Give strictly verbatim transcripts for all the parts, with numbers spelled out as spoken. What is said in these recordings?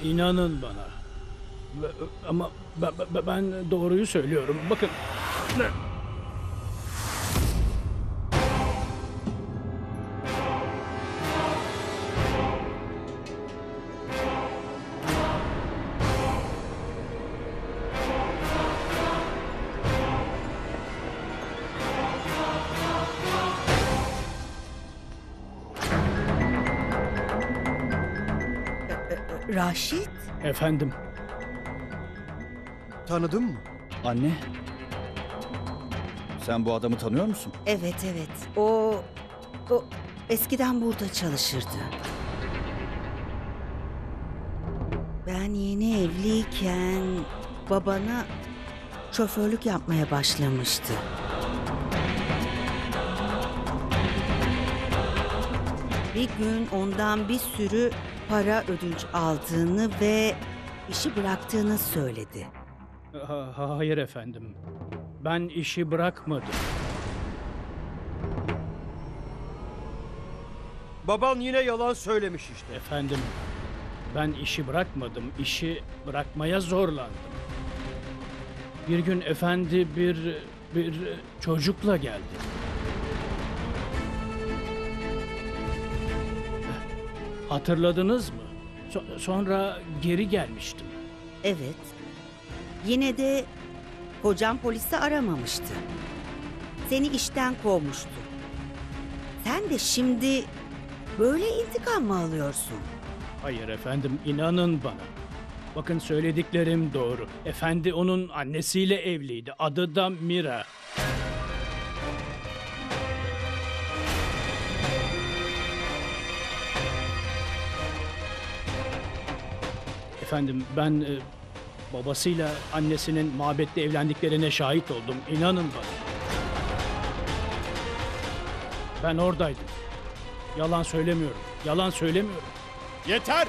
İnanın bana. Ve- Ama be- be- ben doğruyu söylüyorum. Bakın. Raşit? Efendim. Tanıdın mı? Anne. Sen bu adamı tanıyor musun? Evet evet. O, o eskiden burada çalışırdı. Ben yeni evliyken babana şoförlük yapmaya başlamıştı. Bir gün ondan bir sürü para ödünç aldığını ve işi bıraktığını söyledi. Ha- ha- hayır efendim. Ben işi bırakmadım. Baban yine yalan söylemiş işte. Efendim. Ben işi bırakmadım. İşi bırakmaya zorlandım. Bir gün efendi bir bir çocukla geldi. Hatırladınız mı? So- sonra geri gelmiştim. Evet. Yine de kocam polisi aramamıştı. Seni işten kovmuştu. Sen de şimdi böyle intikam mı alıyorsun? Hayır efendim, inanın bana. Bakın söylediklerim doğru. Efendi onun annesiyle evliydi. Adı da Mira. Efendim ben e, babasıyla annesinin mabette evlendiklerine şahit oldum. İnanın bana. Ben oradaydım. Yalan söylemiyorum. Yalan söylemiyorum. Yeter!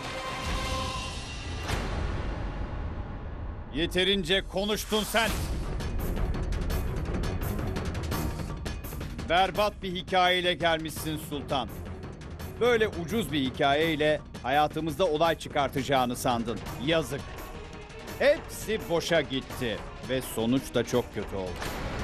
Yeterince konuştun sen. Berbat bir hikayeyle gelmişsin Sultan. Böyle ucuz bir hikayeyle hayatımızda olay çıkartacağını sandın. Yazık. Hepsi boşa gitti ve sonuç da çok kötü oldu.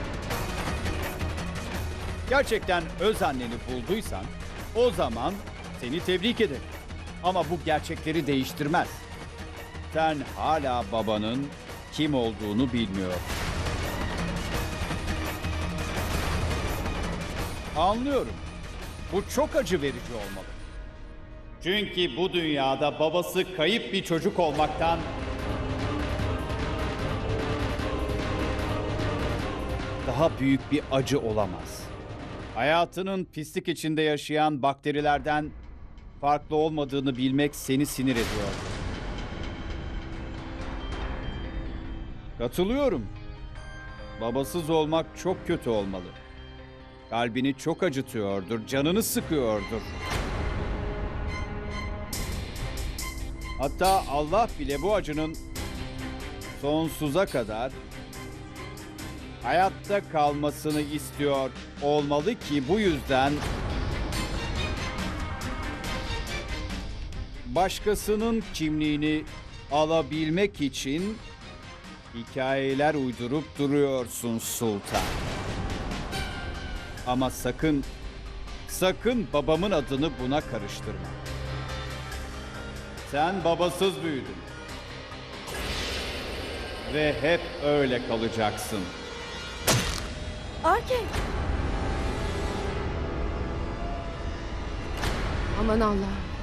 Gerçekten öz anneni bulduysan o zaman seni tebrik ederim. Ama bu gerçekleri değiştirmez. Sen hala babanın kim olduğunu bilmiyorsun. Anlıyorum. Bu çok acı verici olmalı. Çünkü bu dünyada babası kayıp bir çocuk olmaktan daha büyük bir acı olamaz. Hayatının pislik içinde yaşayan bakterilerden farklı olmadığını bilmek seni sinir ediyor. Katılıyorum. Babasız olmak çok kötü olmalı. Kalbini çok acıtıyordur, canını sıkıyordur. Hatta Allah bile bu acının sonsuza kadar hayatta kalmasını istiyor olmalı ki bu yüzden başkasının kimliğini alabilmek için hikayeler uydurup duruyorsun Sultan. Ama sakın, sakın babamın adını buna karıştırma. Sen babasız büyüdün. Ve hep öyle kalacaksın. Arke! Aman Allah'ım.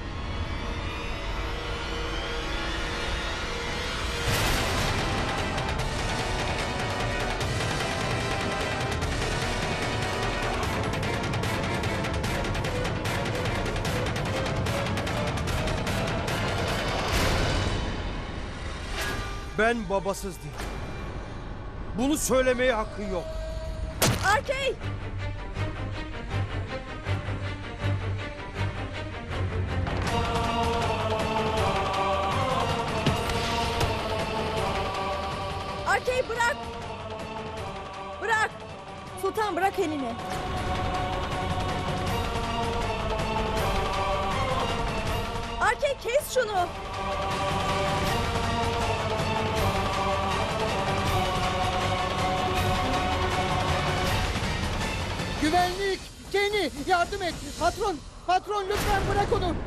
Ben babasız değilim. Bunu söylemeye hakkın yok. Arkey! Arkey bırak! Bırak! Sultan bırak elini. Arkey kes şunu! yardım et. Patron, patron lütfen bırak onu.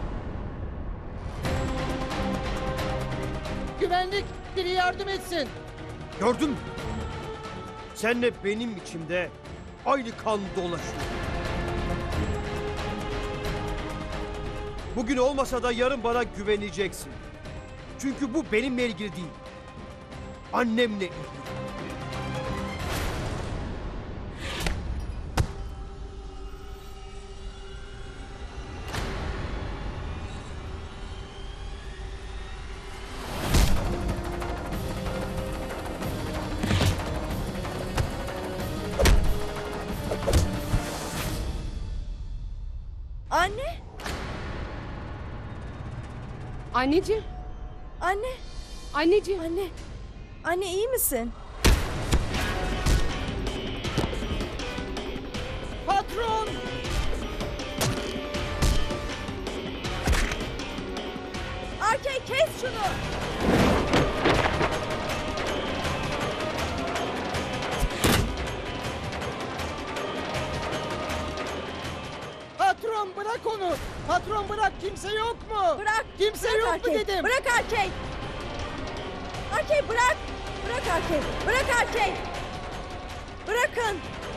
Güvenlik, biri yardım etsin. Gördün mü? Senle benim içimde aynı kan dolaşıyor. Bugün olmasa da yarın bana güveneceksin. Çünkü bu benimle ilgili değil. Annemle ilgili. Anne, Anneciğim, anne, anneciğim. anne. Anne iyi misin? Patron! Arkey kes şunu. Patron bırak onu. Patron bırak, kimse yok mu? Bırak. Kimse bırak yok Arkey. mu dedim. Bırak Arkey. Arkey bırak. Bırak Arkey. Bırak Arkey. Bırakın.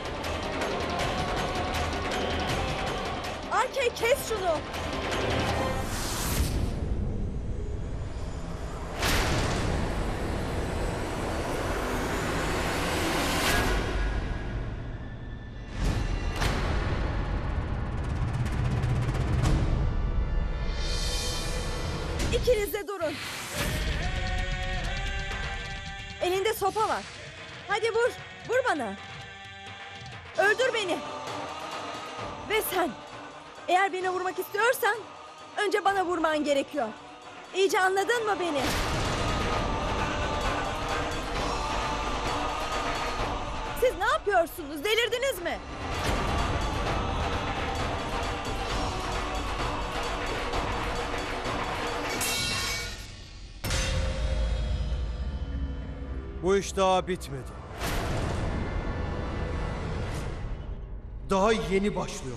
Arkey kes şunu. İkiniz de durun. Elinde sopa var. Hadi vur. Vur bana. Öldür beni. Ve sen. Eğer beni vurmak istiyorsan önce bana vurman gerekiyor. İyice anladın mı beni? Siz ne yapıyorsunuz? Delirdiniz mi? Bu iş daha bitmedi. Daha yeni başlıyor.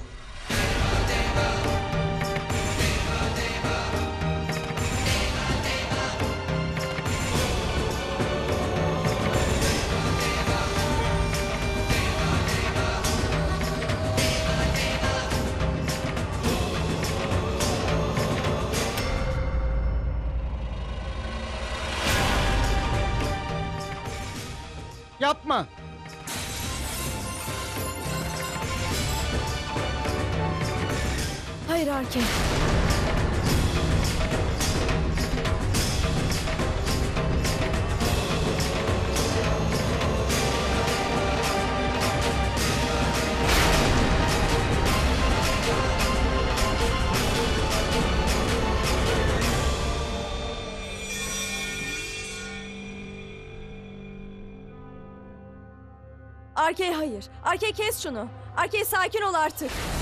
Yapma. Hayır Arkey. Arkey hayır. Arkey kes şunu. Arkey sakin ol artık.